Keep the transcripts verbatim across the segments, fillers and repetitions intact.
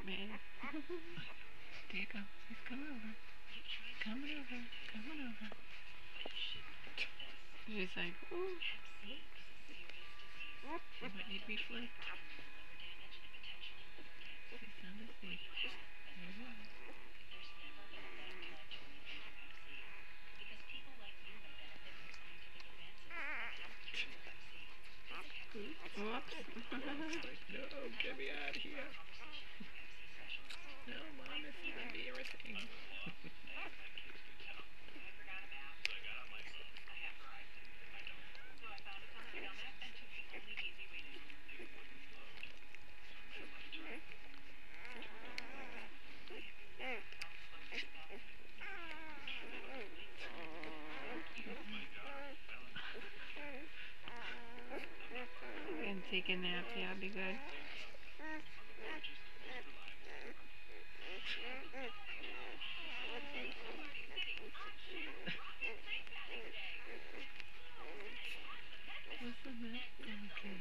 man. There you go. He's coming over. Coming over. Coming over. She's like, ooh. She might need to be flipped. She's sound asleep. There you go. Whoops. No, get me out of here. No, Mom, this is embarrassing. And take a nap, yeah, it'll be good. What's the mess? Okay.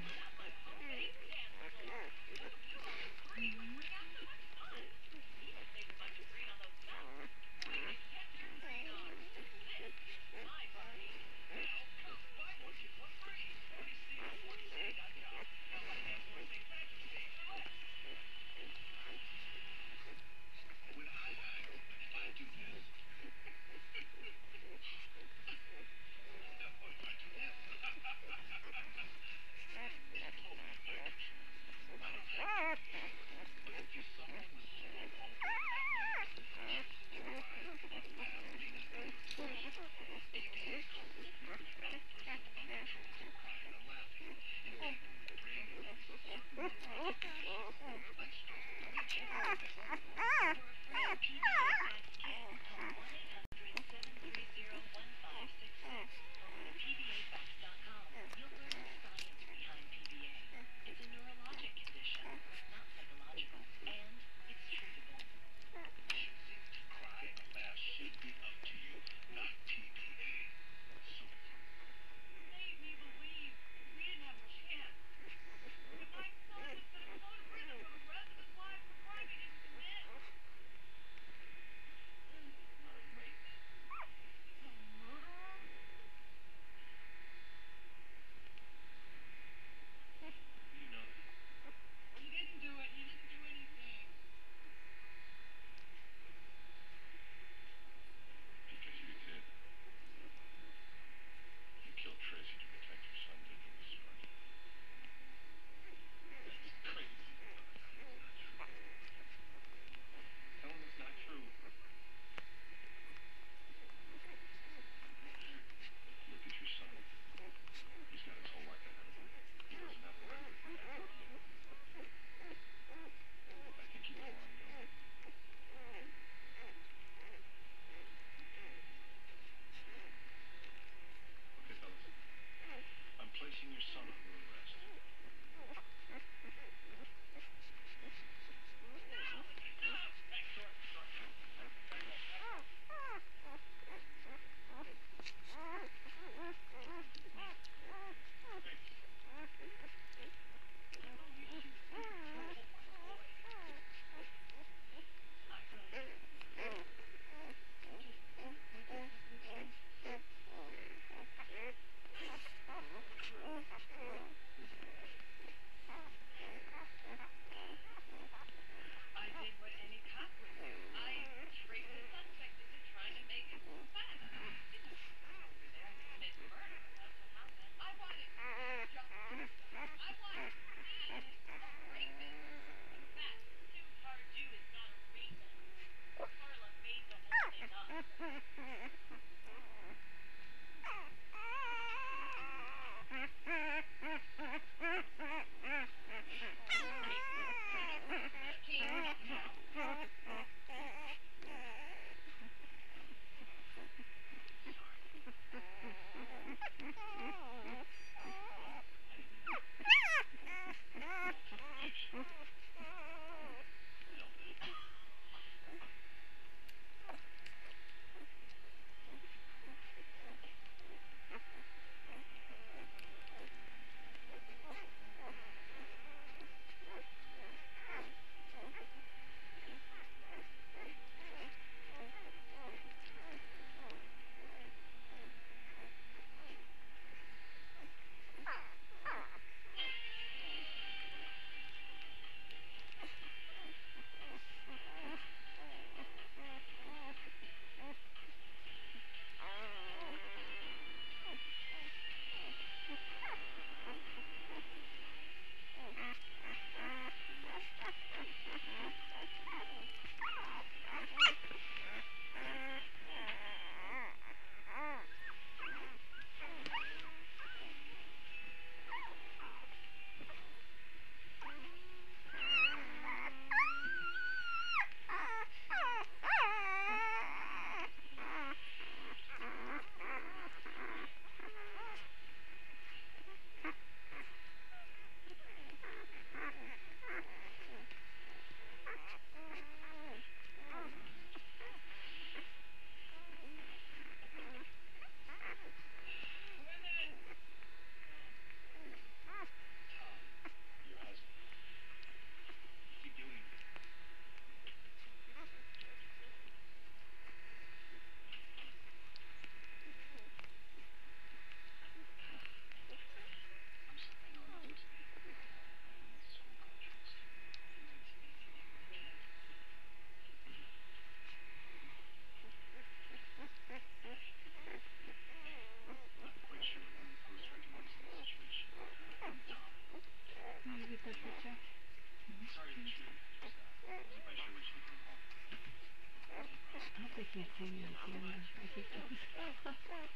can't see me on camera. I keep doing No.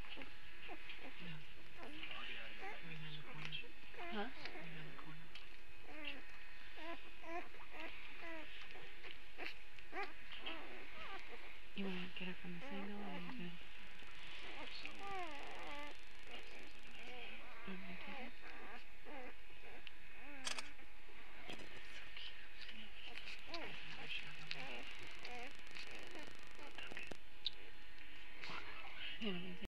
Right in the corner. Huh? Right in the corner. You want to get it from the single or you good? You want me to take it? Another shot of it. You want me to